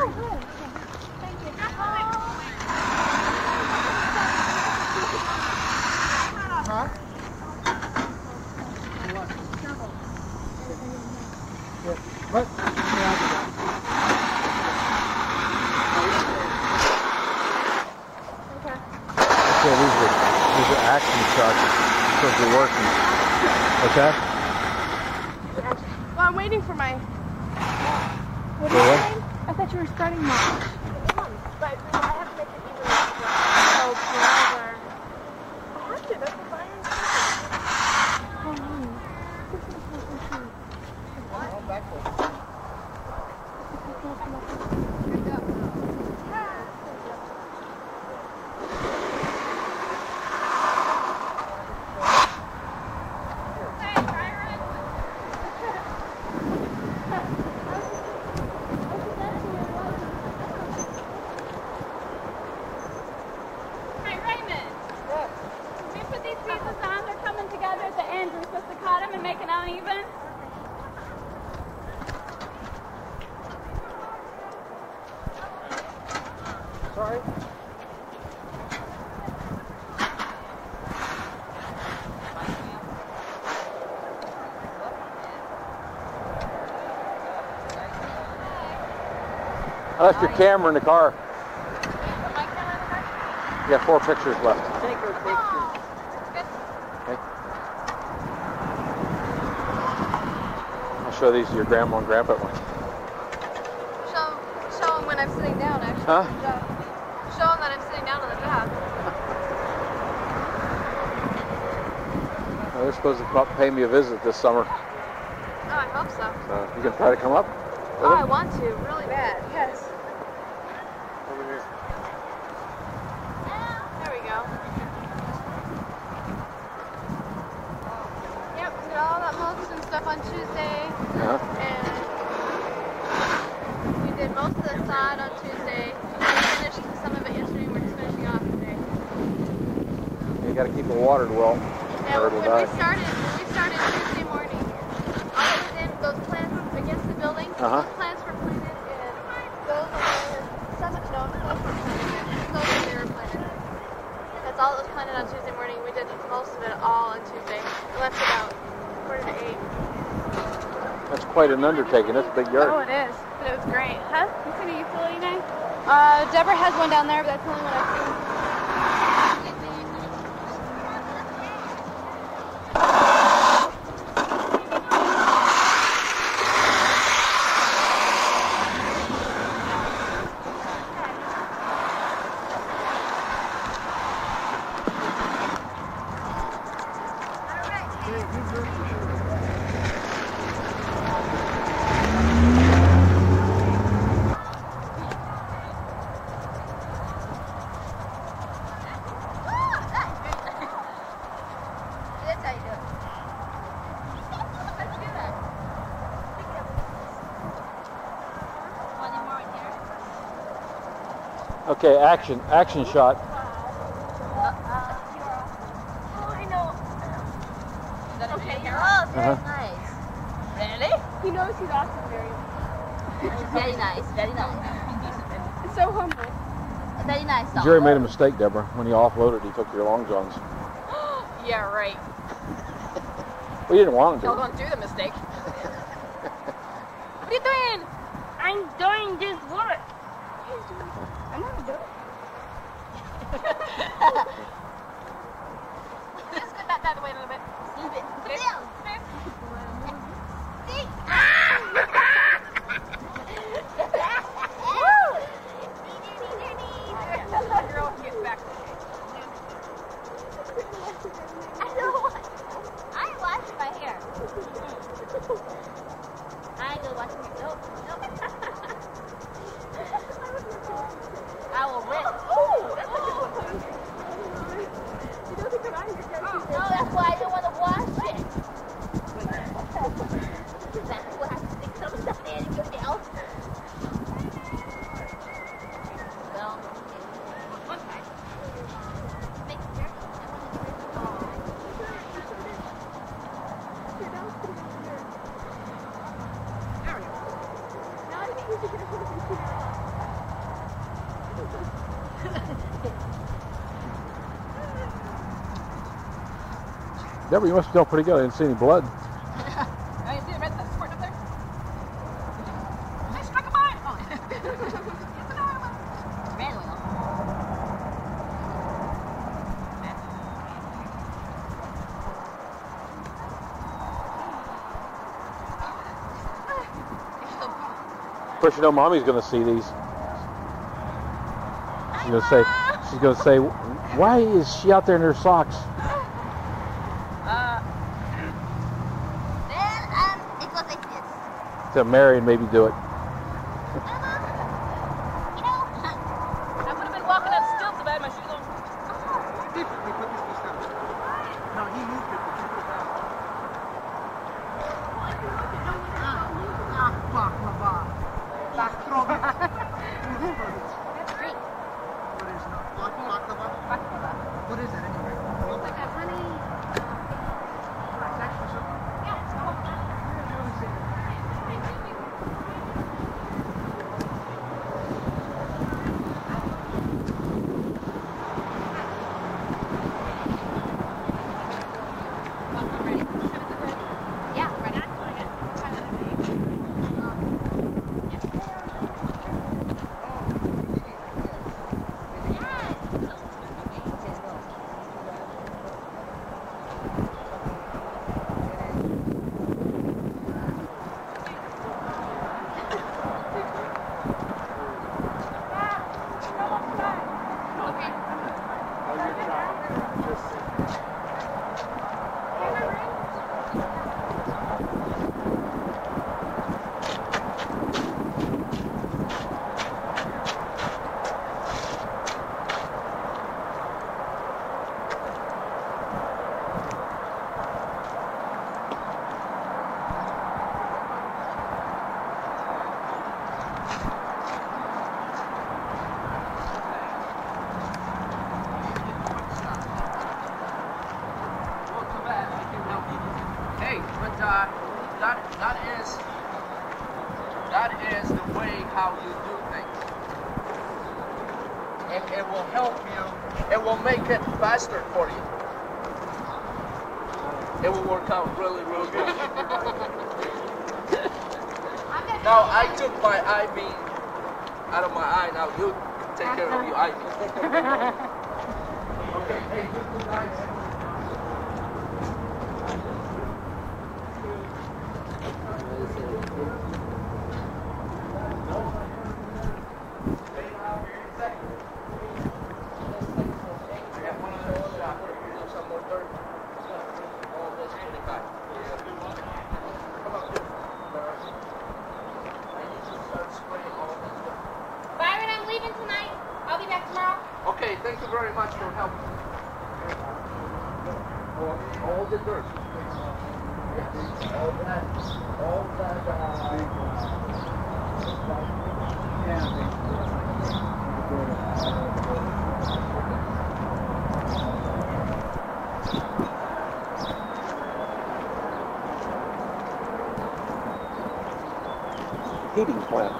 Huh? What? Okay, these are action shots because they're working. Okay? Well, I'm waiting for my... What are you saying? I thought you were starting mine. But I have to make it even. Oh, brother. I have to. That's what I Sorry? I left your camera in the car. You got 4 pictures left. Take her picture. Okay. I'll show these to your grandma and grandpa at once. Show them when I'm sitting down, actually. Huh? Show them that I'm sitting down on the job. Well, they're supposed to come up and pay me a visit this summer. Oh, I hope so. So you can try to come up? Oh, I want to, really bad, yes. Over here. There we go. Yep, we did all that mulch and stuff on Tuesday. And we did most of the sod on Tuesday. We finished some of it yesterday, and we're just finishing off today. You got to keep it watered well. Yeah, when we started Tuesday morning, all that was in, those plants against the building, those plants were planted, and those were, those were planted. That's all that was planted on Tuesday morning. We did most of it all on Tuesday. We left about 7:45. That's quite an undertaking. That's a big yard. Oh, it is. But it was great. Huh? You seen a ukulele knife? Deborah has one down there, but that's the only one I've seen. Okay, action shot. Oh, I know. Okay, Oh, very nice. Really? he knows he's awesome, very. Very nice, very nice. It's so humble. Very nice. Jerry made a mistake, Deborah. When he offloaded, he took your long johns. Yeah, right. We didn't want him to. Y'all don't do the mistake. What are you doing? I'm doing this work. I'm not doing it. Just get that away a little bit. Leave it. Sit down. See? Girl, get back. I don't want. I wash my hair. I go wash my hair. Nope. I will rip. No, that's why I don't want to wash it. Exactly what I have to stick some stuff in and get it out. Well, one time. Make sure. Now I think we should get a photo. Deborah, you must have done pretty good. I didn't see any blood. Oh, you see the red stuff squirting up there? I struck a mine! Oh, it's an oil. Red oil. Of course, you know, Mommy's going to see these. She's going to say, why is she out there in her socks? It goes like this. To marry and maybe do it. I would have been walking on stilts if I had my shoes on. He put this piece down. No, he moved it, but you put it down. That's great. What is not? Baklava? What is that anyway? It's like a honey. That is the way how you do things. And it will help you. It will make it faster for you. It will work out really, really good. Now I took my IV out of my eye. Now you take care of your IV. Okay, hey, good night. Byron, I'm leaving tonight. I'll be back tomorrow. Okay, thank you very much for helping. All the dirt. Yes, all that. Heating plant.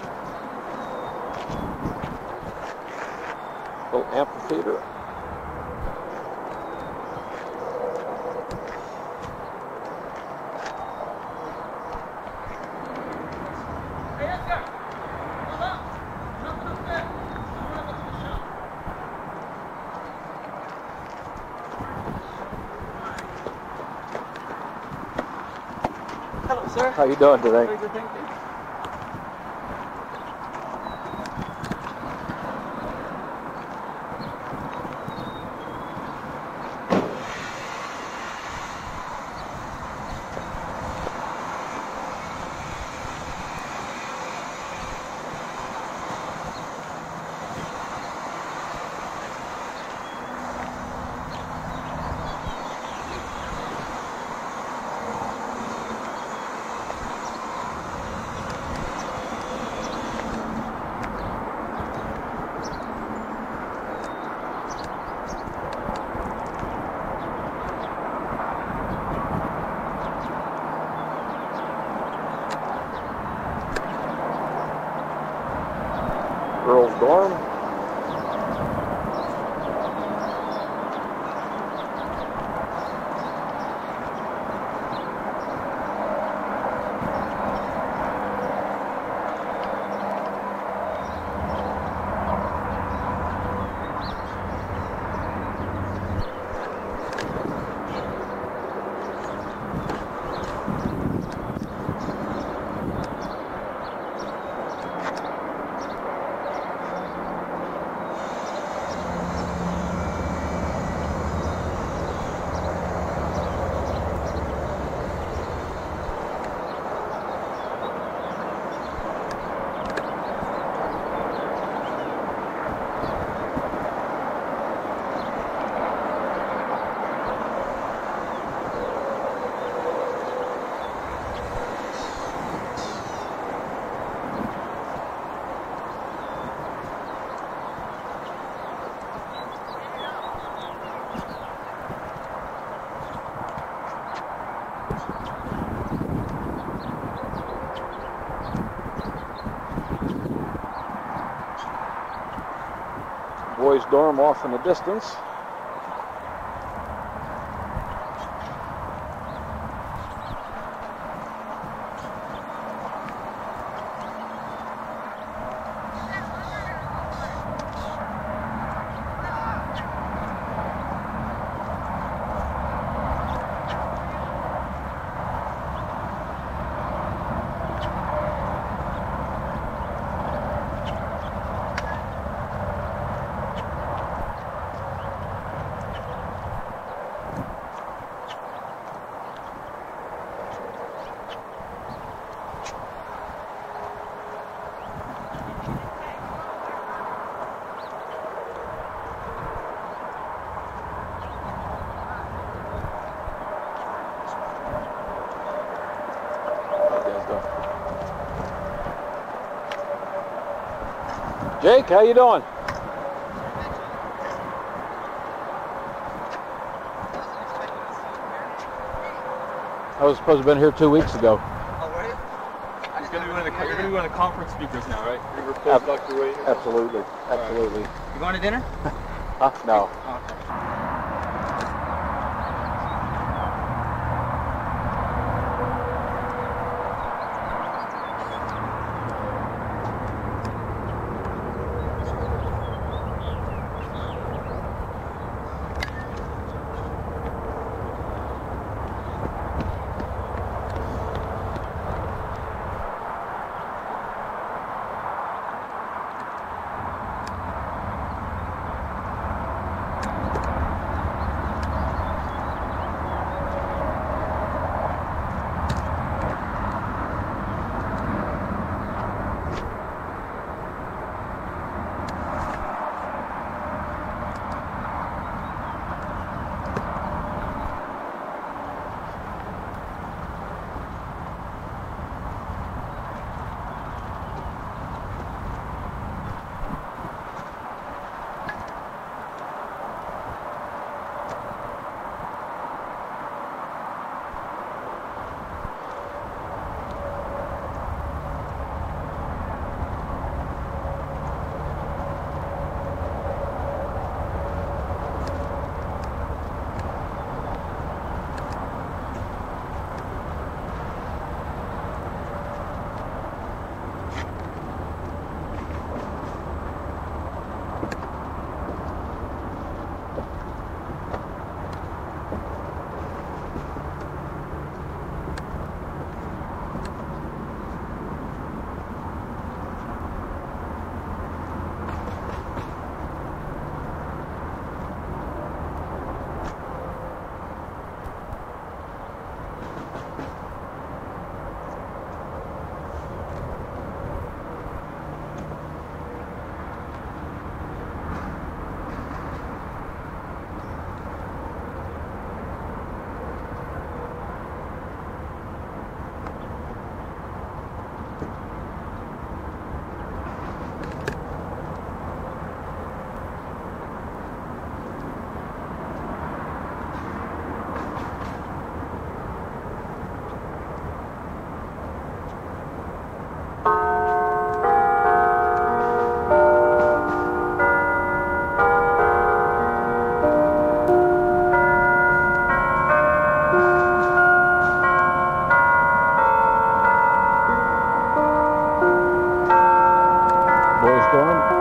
Little amphitheater. Hello, sir. How you doing today? Very good, thank you. Girls' dorm. Boys' dorm off in the distance. Jake, how you doing? I was supposed to have been here 2 weeks ago. Oh, were you? You're going to be one of the conference speakers now, right? You replace Dr. Wayne? Absolutely, absolutely. You going to dinner? Huh? No. Oh, okay. Boys' dorm.